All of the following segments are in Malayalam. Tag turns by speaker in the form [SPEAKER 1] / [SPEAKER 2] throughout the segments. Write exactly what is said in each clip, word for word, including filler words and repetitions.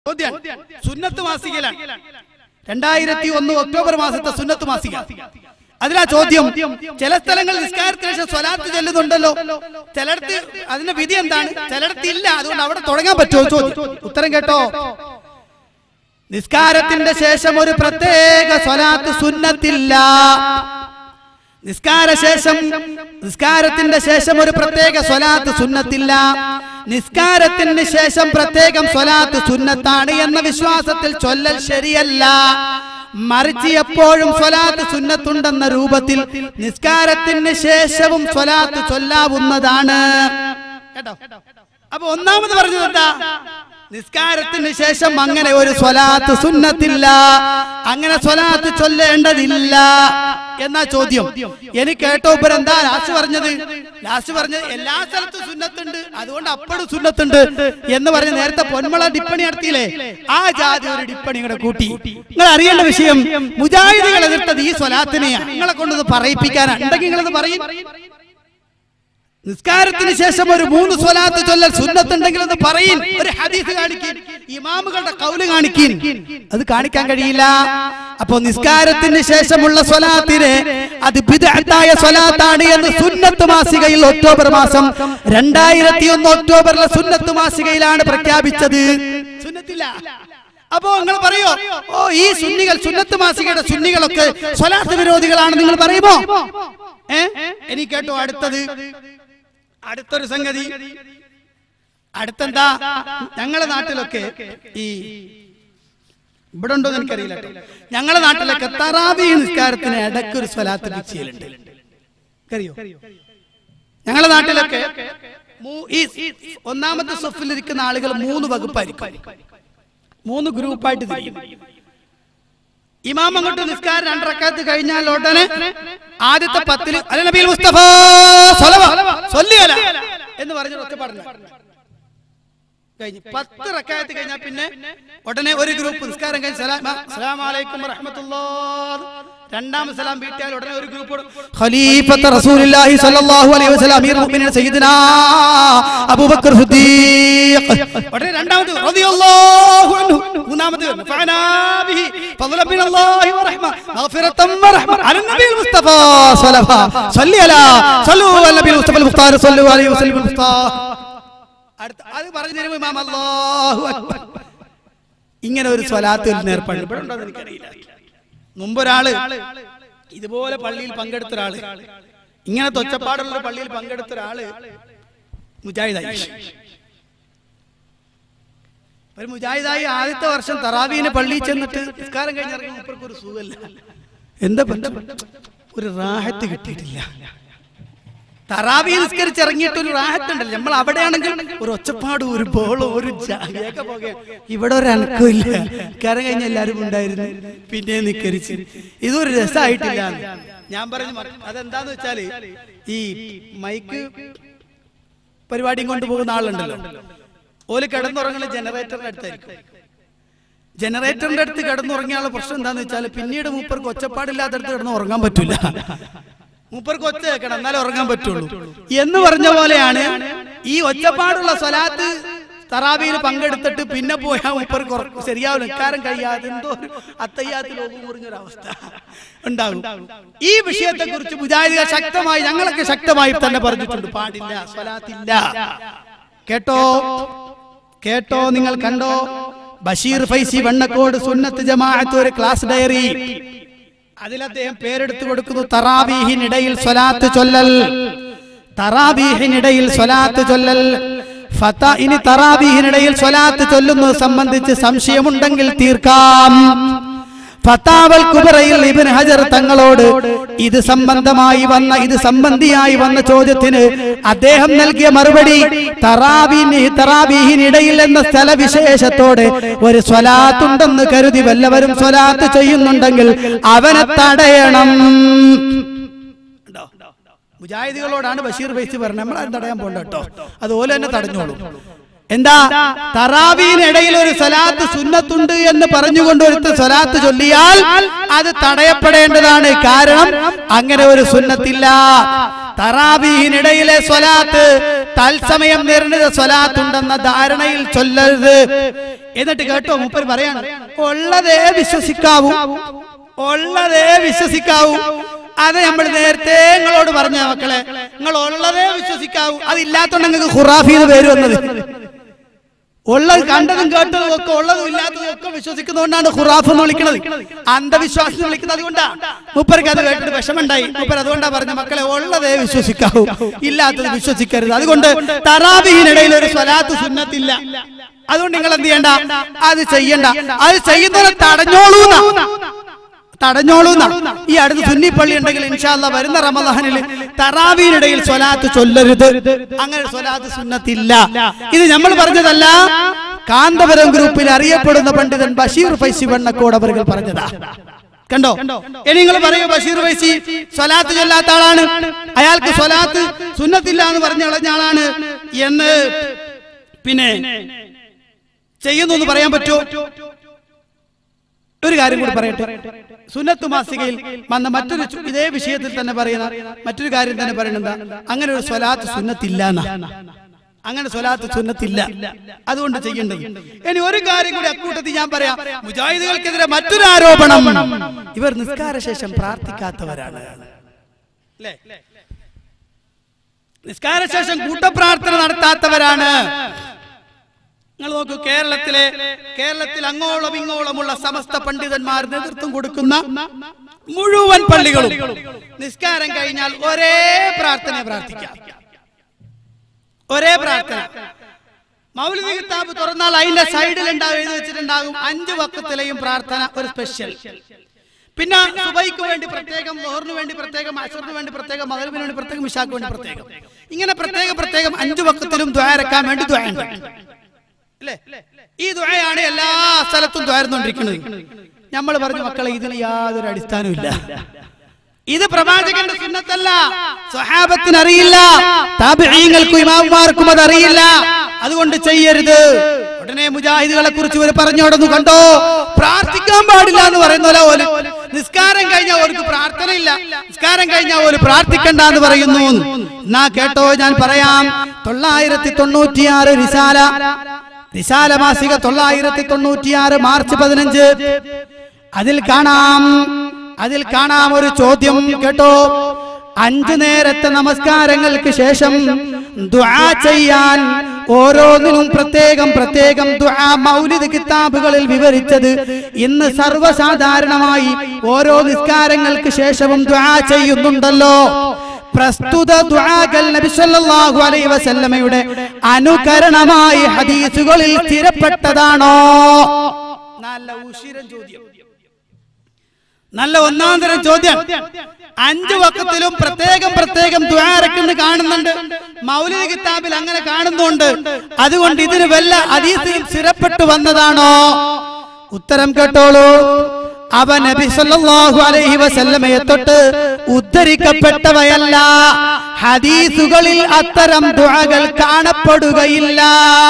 [SPEAKER 1] ചോദ്യം സുന്നത്ത് മാസികയിലാണ് രണ്ടായിരത്തി ഒന്ന് ഒക്ടോബർ മാസത്തെ സുന്നത്ത് മാസിക. അതിലാ ചോദ്യം, ചില സ്ഥലങ്ങളിൽ നിസ്കാരത്തിന് ശേഷം സ്വലാത്ത് ചൊല്ലുന്നുണ്ടല്ലോ, ചിലടത്ത് അതിന്റെ വിധി എന്താണ്, ചിലടത്ത് ഇല്ല, അതുകൊണ്ട് അവിടെ തുടങ്ങാൻ പറ്റുമോ ചോദ്യം. ഉത്തരം കേട്ടോ, നിസ്കാരത്തിന്റെ ശേഷം ഒരു പ്രത്യേക സ്വലാത്ത് സുന്നത്തില്ല. നിസ്കാര ശേഷം നിസ്കാരത്തിന്റെ ശേഷം ഒരു പ്രത്യേക സ്വലാത്ത് സുന്നത്തില്ല. നിസ്കാരത്തിന് ശേഷം പ്രത്യേകം സ്വലാത്ത് സുന്നത്താണ് എന്ന വിശ്വാസത്തിൽ ചൊല്ലൽ ശരിയല്ല. മറിച്ച് എപ്പോഴും സ്വലാത്ത് സുന്നത്തുണ്ടെന്ന രൂപത്തിൽ നിസ്കാരത്തിന് ശേഷവും സ്വലാത്ത് ചൊല്ലാവുന്നതാണ്. കേട്ടോ? അപ്പൊ ഒന്നാമത് പറഞ്ഞത് എന്താ, നിസ്കാരത്തിന് ശേഷം അങ്ങനെ ഒരു സ്വലാത്ത് സുന്നത്തില്ല, അങ്ങനെ സ്വലാത്ത് ചൊല്ലേണ്ടതില്ല എന്നാ ചോദ്യം. എനിക്ക് കേട്ടോ ഇവർ എന്താ ലാസ്റ്റ് പറഞ്ഞത്, ലാസ്റ്റ് പറഞ്ഞത് എല്ലാ സ്ഥലത്തും സുന്നത്തുണ്ട്, അതുകൊണ്ട് അപ്പോഴും സുന്നത്തുണ്ട് എന്ന് പറഞ്ഞ് നേരത്തെ പൊന്മള ടിപ്പണി നടത്തിയില്ലേ, ആ ജാതി ഒരു ടിപ്പണി കൂടെ കൂട്ടി. നിങ്ങൾ അറിയേണ്ട വിഷയം, മുജാഹിദുകൾ എതിർത്തത് ഈ സ്വലാത്തിനെയാണ്. നിങ്ങളെ കൊണ്ടത് പറയിപ്പിക്കാനാണ്. ഉണ്ടെങ്കിൽ നിങ്ങളത് പറയും. നിസ്കാരത്തിന് ശേഷം ഒരു മൂന്ന് സ്വലാത്ത് ചൊല്ലൽ സുന്നത്തുണ്ടെങ്കിൽ എന്ന് പറയും. ഒരു ഹദീസ് കാണിക്കും, ഇമാമുകളുടെ കൗല് കാണിക്കും. അത് കാണിക്കാൻ കഴിയില്ല. അപ്പോ നിസ്കാരത്തിന് ശേഷമുള്ള സ്വലാത്തിനെ അത് ബിദ്അത്തായ സ്വലാത്താണ് എന്ന് സുന്നത്ത് മാസികയിൽ ഒക്ടോബർ മാസം രണ്ടായിരത്തി ഒന്ന് ഒക്ടോബറിലെ സുന്നത്ത് മാസികയിലാണ് പ്രഖ്യാപിച്ചത്. സുന്നത്തില്ല. അപ്പോ നിങ്ങൾ പറയോ, ഓ ഈ സുന്നികൾ, സുന്നത്ത് മാസികയുടെ സുന്നികളൊക്കെ സ്വലാത്ത് വിരോധികളാണ് നിങ്ങൾ പറയുമോ? ഏ എനിക്ക് കേട്ടോ, അടുത്തത് അടുത്തൊരു സംഗതി. അടുത്തെന്താ, ഞങ്ങളുടെ നാട്ടിലൊക്കെ ഈ ഇവിടെ ഉണ്ടോ എന്ന് എനിക്കറിയില്ല, ഞങ്ങളുടെ നാട്ടിലൊക്കെ തറാവീഹ് നിസ്കാരത്തിന് ഇടയ്ക്കൊരു സ്വലാത്ത് ഫിക്സ് ചെയ്യലുണ്ട്. അറിയോ? ഞങ്ങളുടെ നാട്ടിലൊക്കെ ഈ ഒന്നാമത്തെ സഫിൽ ഇരിക്കുന്ന ആളുകൾ മൂന്ന് വകുപ്പായിരിക്കും, മൂന്ന് ഗ്രൂപ്പായിട്ട് തിരിയും. ഇമാം അങ്ങോട്ട് നിസ്കാരം രണ്ട് റക്അത്ത് കഴിഞ്ഞാൽ ഉടനെ ആദ്യത്തെ പത്തില് അല നബിയിൽ മുസ്തഫ എന്ന് പറഞ്ഞ ഒറ്റ പറഞ്ഞു കഴിഞ്ഞു. പത്ത് റക്അത്ത് കഴിഞ്ഞാൽ പിന്നെ ഉടനെ ഒരു ഗ്രൂപ്പ് നിസ്കാരം കഴിഞ്ഞ് അസ്സലാമു അലൈക്കും വറഹ്മത്തുള്ളാഹി, രണ്ടാമത്തെ സലാം വീട്ടിയാൽ ഉടനെ ഒരു ഗ്രൂപ്പ് ഖലീഫത്ത് റസൂലുള്ളാഹി സ്വല്ലല്ലാഹു അലൈഹി വസല്ലം അമീർ മുഅ്മിനീൻ സയ്യിദനാ അബൂബക്കർ സിദ്ദീഖ്, ഉടനെ രണ്ടാമത് റളിയല്ലാഹു അൻഹു, മൂന്നാമത് ഫഅനാ ബിഹി ഫളല മിനല്ലാഹി വറഹ്മ മഗ്ഫിറതൻ വറഹ്മ അല നബിയിൽ മുസ്തഫ സ്വല്ലല്ലാഹു സല്ലി അലാ സല്ലു അല നബിയിൽ മുസ്തഫ മുഖ്താർ സല്ലു അലൈഹി വസല്ലം മുസ്തഫ. അടുത്ത അത് പറഞ്ഞു തരുമ്പോൾ ഇമാം അല്ലാഹു അക്ബർ, ഇങ്ങനെ ഒരു സ്വലാത്ത് നേർപ്പാട് ഇവിടെ ഉണ്ടോ എന്ന് എനിക്കറിയില്ല. മുമ്പൊരാള് ഇതുപോലെ പള്ളിയിൽ പങ്കെടുത്ത ഒരാള്, ഇങ്ങനെ തൊച്ചപ്പാടുള്ള പള്ളിയിൽ പങ്കെടുത്ത ഒരാള് മുജാഹിദായി. ഒരു മുജാഹിദായി ആദ്യത്തെ വർഷം തറാവീഹിന് പള്ളിയിൽ ചെന്നിട്ട് നിസ്കാരം കഴിഞ്ഞിറങ്ങി മൂപ്പർക്ക് ഒരു സുഖമില്ല. എന്താ ബന്ധം, ഒരു റാഹത്ത് കിട്ടിയിട്ടില്ല. തറാവീഹ് നിസ്കരിച്ചിറങ്ങിയിട്ട് ഒരു റാഹത്ത് ഉണ്ടല്ലോ, നമ്മൾ അവിടെയാണെങ്കിൽ ഒരു ഒച്ചപ്പാടും ഒരു ബോളും ഒരു ജാഗയൊക്കെ പോകെ, ഇവിടെ ഒരു അനക്കവും ഇല്ല. നിസ്കാരം കഴിഞ്ഞ എല്ലാവരും ഉണ്ടായിരുന്നു, പിന്നെ നിസ്കരിച്ച് ഇതൊരു രസമായിട്ടില്ല. ഞാൻ പറഞ്ഞു അതെന്താന്ന് വെച്ചാല്, ഈ മൈക്ക് പരിപാടിയും കൊണ്ടുപോകുന്ന ആളുണ്ടല്ലോ, ഓല് കിടന്നുറങ്ങുന്ന ജനറേറ്ററിന്റെ അടുത്തായിരിക്കും. ജനറേറ്ററിന്റെ അടുത്ത് കിടന്നുറങ്ങിയുള്ള പ്രശ്നം എന്താന്ന് വെച്ചാൽ, പിന്നീട് മൂപ്പർക്ക് ഒച്ചപ്പാടില്ലാത്തടത്ത് കിടന്ന് ഉറങ്ങാൻ പറ്റൂല. മൂപ്പർക്ക് ഒച്ച കേൾക്കണം എന്നാലേ ഉറങ്ങാൻ പറ്റുള്ളൂ എന്ന് പറഞ്ഞ പോലെയാണ് ഈ ഒച്ചപ്പാടുള്ള സ്വലാത്ത് തറാവീഹിൽ പങ്കെടുത്തിട്ട് പിന്നെ പോയാൽ മൂപ്പർക്ക് ശരിയാവും, നിസ്കാരം കഴിയാതെ എന്തോ ഒരു അത്തയ്യാത്തിൽ മുറിഞ്ഞൊരവസ്ഥ ഉണ്ടാകും. ഈ വിഷയത്തെ കുറിച്ച് മുജാഹിദുകൾ ശക്തമായി, ഞങ്ങളൊക്കെ ശക്തമായി തന്നെ പറഞ്ഞിട്ടുണ്ട്, പാടില്ല, സ്വലാത്തില്ല. കേട്ടോ കേട്ടോ നിങ്ങൾ കണ്ടോ, ബഷീർ ഫൈസി വെണ്ണക്കോട് സുന്നത്ത് ജമാഅത്ത് ഒരു ക്ലാസ് ഡയറി, അതിൽ അദ്ദേഹം പേരെടുത്തു കൊടുക്കുന്നു തറാവീഹിനിടയിൽ സ്വലാത്ത് ചൊല്ലൽ. തറാവീഹിനിടയിൽ സ്വലാത്ത് ചൊല്ലൽ ഫത ഇനി തറാവീഹിനിടയിൽ സ്വലാത്ത് ചൊല്ലുന്നത് സംബന്ധിച്ച് സംശയമുണ്ടെങ്കിൽ തീർക്കാം. ഫതാവൽ കുബറയിൽ ഇബ്നു ഹജർ തങ്ങളോട് ഇത് സംബന്ധമായി വന്ന ഇത് സംബന്ധിയായി വന്ന ചോദ്യത്തിന് അദ്ദേഹം നൽകിയ മറുപടി, തറാവീഹി തറാവീഹിനിടയിൽ എന്ന സ്ഥലവിശേഷത്തോടെ ഒരു സ്വലാത്തുണ്ടെന്ന് കരുതി വല്ലവരും സ്വലാത്ത് ചെയ്യുന്നുണ്ടെങ്കിൽ അവനെ തടയണം. മുജാഹിദുകളോടാണ് ബഷീർ ഫൈസി പറഞ്ഞത്, നമ്മൾ അത് തടയാൻ പോണ്ട കേട്ടോ, അതുപോലെ തന്നെ തടഞ്ഞോളൂ. എന്താ, തറാവീഹിനിടയിൽ ഒരു സ്വലാത്ത് സുന്നത്തുണ്ട് എന്ന് പറഞ്ഞുകൊണ്ട് ഒരു സ്വലാത്ത് ചൊല്ലിയാൽ അത് തടയപ്പെടേണ്ടതാണ്. കാരണം അങ്ങനെ ഒരു സുന്നത്തില്ല. തറാവീഹിനിടയിലെ സ്വലാത്ത് തത്സമയം നിർണിത സ്വലാത്തുണ്ടെന്ന ധാരണയിൽ ചൊല്ലരുത്. എന്നിട്ട് കേട്ടോ മൂപ്പർ പറയാണ്, ഉള്ളതേ വിശ്വസിക്കാവൂ, ഉള്ളതേ വിശ്വസിക്കാവൂ. അത് നമ്മൾ നേരത്തെ നിങ്ങളോട് പറഞ്ഞ മക്കളെ, നിങ്ങൾ ഉള്ളതേ വിശ്വസിക്കാവൂ. അതില്ലാത്തോണ്ട് നിങ്ങൾക്ക് ഖുറാഫി എന്ന് പേര് വന്നത്. ഉള്ളത് കണ്ടതും കേട്ടതും ഒക്കെ ഉള്ളതും ഇല്ലാത്തതും ഒക്കെ വിശ്വസിക്കുന്നതുകൊണ്ടാണ് ഖുറാഫ് എന്ന് വിളിക്കുന്നത്, അന്ധവിശ്വാസം എന്ന് വിളിക്കുന്നത്. അതുകൊണ്ടാണ് മൂപ്പർക്ക് അത് കേട്ടിട്ട് വിഷമുണ്ടായി. മൂപ്പർ അതുകൊണ്ടാ പറഞ്ഞ മക്കളെ ഉള്ളതേ വിശ്വസിക്കാവൂ, ഇല്ലാത്തത് വിശ്വസിക്കരുത്. അതുകൊണ്ട് തറാബീഹിനിടയിൽ ഒരു സ്വലാത്ത് സുന്നത്തില്ല. അതുകൊണ്ട് നിങ്ങൾ എന്ത് ചെയ്യണ്ട, അത് ചെയ്യണ്ട. അത് ചെയ്യുന്നവരെ തടഞ്ഞോളൂ തടഞ്ഞോളൂ ഈ അടുത്ത് സുന്നി പള്ളി ഉണ്ടെങ്കിൽ ഇൻഷാ അല്ലാഹ് വരുന്ന റമളാനിൽ തറാവീഹിനിടയിൽ സ്വലാത്ത് ചൊല്ലരുത്. അങ്ങനെ സ്വലാത്ത് സുന്നത്തില്ല. ഇത് നമ്മൾ പറഞ്ഞതല്ല, കാന്തപുരം ഗ്രൂപ്പിൽ അറിയപ്പെടുന്ന പണ്ഡിതൻ ബഷീർ ഫൈസി വണ്ണക്കോട് അവർ പറഞ്ഞതാ. കണ്ടോ? ഇനി നിങ്ങൾ പറയൂ ബഷീർ ഫൈസി സ്വലാത്ത് ചൊല്ലാത്ത ആളാണ്, അയാൾക്ക് സ്വലാത്ത് സുന്നത്തില്ല എന്ന് പറഞ്ഞു കളഞ്ഞ ആളാണ് എന്ന് പിന്നെ ചെയ്യുന്നു എന്ന് പറയാൻ പറ്റുമോ? ഒരു കാര്യം കൂടി പറയട്ടെ. സുന്നത്ത് മാസികയിൽ വന്ന മറ്റൊരു ഇതേ വിഷയത്തിൽ തന്നെ പറയുന്ന മറ്റൊരു കാര്യം തന്നെ പറയുന്നത്, അങ്ങനെ ഒരു സ്വലാത്ത് സുന്നത്തില്ല, അങ്ങനെ സ്വലാത്ത് സുന്നത്തില്ല, അതുകൊണ്ട് ചെയ്യേണ്ടത്. ഇനി ഒരു കാര്യം കൂടി അക്കൂട്ടത്തിൽ ഞാൻ പറയാം. മുജാഹിദുകൾക്കെതിരെ മറ്റൊരു ആരോപണം, ഇവർ നിസ്കാര ശേഷം പ്രാർത്ഥിക്കാത്തവരാണ്. നിസ്കാര ശേഷം കൂട്ടപ്രാർത്ഥന നടത്താത്തവരാണ്. നിങ്ങൾ നോക്കൂ, കേരളത്തിലെ കേരളത്തിൽ അങ്ങോളം ഇങ്ങോളമുള്ള സമസ്ത പണ്ഡിതന്മാർ നേതൃത്വം കൊടുക്കുന്ന മുഴുവൻ പള്ളികളും നിസ്കാരം കഴിഞ്ഞാൽ ഒരേ പ്രാർത്ഥന പ്രാർത്ഥിക്കാം, ഒരേ പ്രാർത്ഥന. മൗലിദ് കിതാബ് തുറന്നാൽ അതിന്റെ സൈഡിൽ ഉണ്ടാവും, എഴുതി വെച്ചിട്ടുണ്ടാകും അഞ്ചു വഖത്തിലെയും പ്രാർത്ഥന ഒരു സ്പെഷ്യൽ. പിന്നെ സുബൈക്ക് വേണ്ടി പ്രത്യേകം, ലോഹറിന് വേണ്ടി പ്രത്യേകം, അശ്റിന് വേണ്ടി പ്രത്യേകം, മഗ്രിബിന് വേണ്ടി പ്രത്യേകം, ഇശാക്ക് വേണ്ടി പ്രത്യേകം. ഇങ്ങനെ പ്രത്യേകം പ്രത്യേകം അഞ്ചു വഖത്തിലും ദുആ ഇറക്കാൻ വേണ്ടി ദുആ ഉണ്ട്. ഈ ദുആയാണ് എല്ലാ സ്ഥലത്തും ദ്വാരുന്നോണ്ടിരിക്കുന്നത്. നമ്മൾ പറഞ്ഞു മക്കളെ, ഇതിന് യാതൊരു അടിസ്ഥാനവും ഇല്ല. ഇത് പ്രവാചകന്റെ സുന്നത്തല്ല, സ്വഹാബത്തിന് അറിയില്ല, താബിഈങ്ങൾക്കും ഇമാമുമാർക്കും അത് അറിയില്ല. അതുകൊണ്ട് ചെയ്യരുത്. ഉടനെ മുജാഹിദുകളെ കുറിച്ച് ഇവർ പറഞ്ഞു നടന്നു. കണ്ടോ, പ്രാർത്ഥിക്കാൻ പാടില്ല എന്ന് പറയുന്നല്ലോ. നിസ്കാരം കഴിഞ്ഞാൽ അവർക്ക് പ്രാർത്ഥനയില്ല, നിസ്കാരം കഴിഞ്ഞാൽ ഒരു പ്രാർത്ഥിക്കണ്ട എന്ന് പറയുന്നു. എന്നാ കേട്ടോ, ഞാൻ പറയാം. തൊള്ളായിരത്തി തൊണ്ണൂറ്റിയാറ് റിസാല റിസാല മാസിക തൊള്ളായിരത്തി തൊണ്ണൂറ്റിയാറ് മാർച്ച് പതിനഞ്ച് അതിൽ കാണാം അതിൽ കാണാം ഒരു ചോദ്യം. കേട്ടോ, അഞ്ചു നേരത്തെ നമസ്കാരങ്ങൾക്ക് ശേഷം ദുആ ചെയ്യാൻ ഓരോന്നിനും പ്രത്യേകം പ്രത്യേകം ദുആ മൗലിദ് കിതാബുകളിൽ വിവരിച്ചത് ഇന്ന് സർവ്വസാധാരണമായി ഓരോ നിസ്കാരങ്ങൾക്ക് ശേഷവും ദുആ ചെയ്യുന്നുണ്ടല്ലോ. പ്രസ്തുത ദുആകൾ നബി സല്ലല്ലാഹു അലൈഹി വസല്ലമയുടെ അനുകരണമായി ഹദീസുകളിൽ സ്ഥിരപ്പെട്ടതാണോ? നല്ല ഉശിരൻ ചോദ്യം, നല്ല ഒന്നാം തരം ചോദ്യം. അഞ്ചു വഖത്തിലും പ്രത്യേകം പ്രത്യേകം ദുആ ഇറക്കുന്നത് കാണുന്നുണ്ട്, മൗലിദ് കിതാബിൽ അങ്ങനെ കാണുന്നുണ്ട്. അതുകൊണ്ട് ഇതിന് വല്ല ഹദീസിലും സ്ഥിരപ്പെട്ടു വന്നതാണോ? ഉത്തരം കേട്ടോളൂ. അവ നബി സല്ലല്ലാഹു അലൈഹി വസല്ലമയെ തൊട്ട് ഉദ്ധരിക്കപ്പെട്ടവയല്ല. ഹദീസുകളിൽ അത്തരം ദുആകൾ കാണപ്പെടുകയില്ല.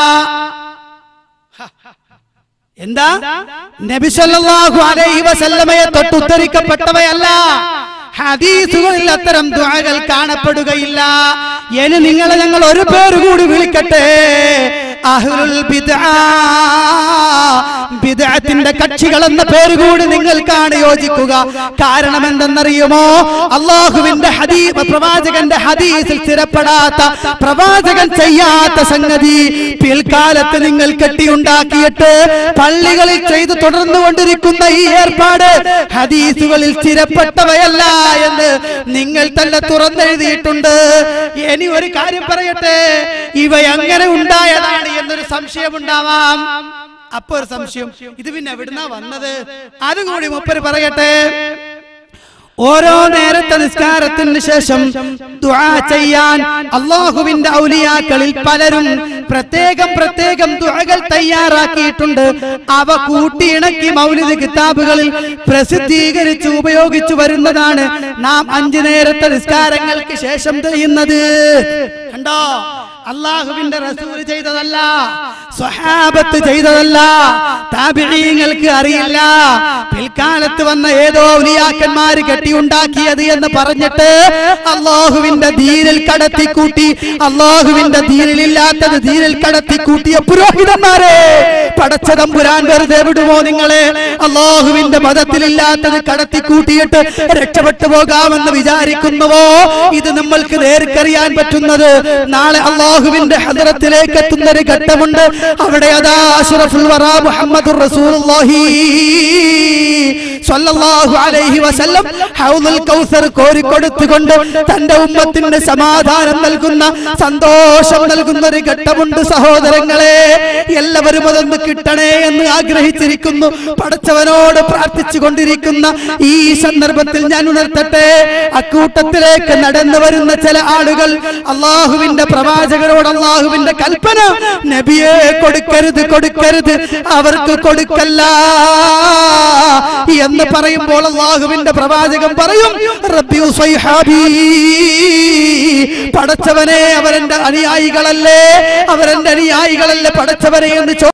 [SPEAKER 1] എന്താ? നബി സല്ലല്ലാഹു അലൈഹി വസല്ലമയെ തൊട്ട് ഉദ്ധരിക്കപ്പെട്ടവയല്ല, ഹദീസുകളിൽ അത്തരം ദുആകൾ കാണപ്പെടുകയില്ല. ഇനി നിങ്ങളെ ഞങ്ങൾ ഒരു പേര് കൂടി വിളിക്കട്ടെ, അഹ്ലുൽ ബിദ്അ, ബിദ്അത്തിന്റെ കക്ഷികൾ എന്ന പേര് കൂടി നിങ്ങൾക്കാണ് യോജിക്കുക. കാരണം എന്തെന്നറിയുമോ? അള്ളാഹുവിന്റെ ഹദീസ്, പ്രവാചകന്റെ ഹദീസിൽ സ്ഥിരപ്പെടാത്ത, പ്രവാചകൻ ചെയ്യാത്ത സംഗതി പിൽക്കാലത്ത് നിങ്ങൾ കെട്ടിയുണ്ടാക്കിയിട്ട് പള്ളികളിൽ ചെയ്തു തുടർന്നുകൊണ്ടിരിക്കുന്ന ഈ ഏർപ്പാട് ഹദീസുകളിൽ സ്ഥിരപ്പെട്ടവയല്ല എന്ന് നിങ്ങൾ തന്നെ തുറന്നെഴുതിയിട്ടുണ്ട്. ഇനി ഒരു കാര്യം പറയട്ടെ, ഇവ എങ്ങനെ ഉണ്ടായതാണ് എന്നൊരു സംശയം ഉണ്ടാവാം. അപ്പൊ ഒരു സംശയം, ഇത് പിന്നെ എവിടുന്നാ വന്നത്? അതുകൂടി മൂപ്പര് പറയട്ടെ. ഓരോ നേരത്തെ നിസ്കാരത്തിന് ശേഷം ദുആ ചെയ്യാൻ അല്ലാഹുവിന്റെ ഔലിയാക്കളിൽ പലരും പ്രത്യേകം പ്രത്യേകം ദുആകൾ തയ്യാറാക്കിയിട്ടുണ്ട്. അവ കൂട്ടിയിണക്കി മൗലിദ് കിതാബുകളിൽ പ്രസിദ്ധീകരിച്ച് ഉപയോഗിച്ചു വരുന്നതാണ് നാം അഞ്ചു നേരത്തെ നിസ്കാരങ്ങൾക്ക് ശേഷം ചെയ്യുന്നത്. കണ്ടോ, അല്ലാഹുവിന്റെ റസൂൽ ചെയ്തതല്ല, സ്വഹാബത്ത് ചെയ്തതല്ല, താബിഈങ്ങൾക്ക് അറിയില്ല. പിൽക്കാലത്ത് വന്ന ഏതോ ഔലിയാക്കന്മാര് കെട്ടിയുണ്ടാക്കിയത് എന്ന് പറഞ്ഞിട്ട് അല്ലാഹുവിന്റെ ദീനിൽ കടത്തിക്കൂട്ടി, അല്ലാഹുവിന്റെ ദീനിലില്ലാത്തത് ദീനിൽ കടത്തിക്കൂട്ടിയ പുരോഹിതന്മാരെ പടച്ച തമ്പുരാൻ വെറുതെ വിടുമോ നിങ്ങളെ? അല്ലാഹുവിന്റെ മതത്തിലില്ലാത്തത് കടത്തിക്കൂട്ടിയിട്ട് രക്ഷപ്പെട്ടു പോകാമെന്ന് വിചാരിക്കുന്നുവോ? ഇത് നമ്മൾക്ക് നേർക്കറിയാൻ പറ്റുന്നത് നാളെ അല്ലാഹുവിന്റെ ഹദ്റത്തിലേക്ക് എത്തുന്ന ഒരു ഘട്ടമുണ്ട്. അവിടെ അതാ അഷ്റഫുൽ വറാ മുഹമ്മദുർ റസൂലുള്ളാഹി സ്വല്ലല്ലാഹു അലൈഹി വസല്ലം ഹൗദുൽ കൗസർ കോരിക്കൊടുത്തുകൊണ്ട് തന്റെ ഉമ്മത്തിന് സമാധാനം നൽകുന്ന, സന്തോഷം നൽകുന്ന ഒരു ഘട്ടമുണ്ട് സഹോദരങ്ങളെ. എല്ലാവരും അതൊന്ന് കിട്ടണേ എന്ന് ആഗ്രഹിച്ചിരിക്കുന്നു, പടച്ചവനോട് പ്രാർത്ഥിച്ചു കൊണ്ടിരിക്കുന്ന ഈ സന്ദർഭത്തിൽ ഞാൻ ഉണർത്തട്ടെ, അക്കൂട്ടത്തിലേക്ക് നടന്നു വരുന്ന ചില ആളുകൾ അല്ലാഹുവിന്റെ പ്രവാചകരോട് അല്ലാഹുവിന്റെ കൽപ്പന, നബിയെ കൊടുക്കരുത് കൊടുക്കരുത് അവർക്ക് കൊടുക്കല്ല എന്ന് പറയുമ്പോൾ അല്ലാഹുവിന്റെ പ്രവാചകൻ പറയും, റബ്ബി ഉസൈഹാബി, പടച്ചവനെ അവരെന്റെ അനുയായികളല്ലേ, അവരെന്റെ അനുയായികളല്ലേ പടച്ചവനെ എന്ന്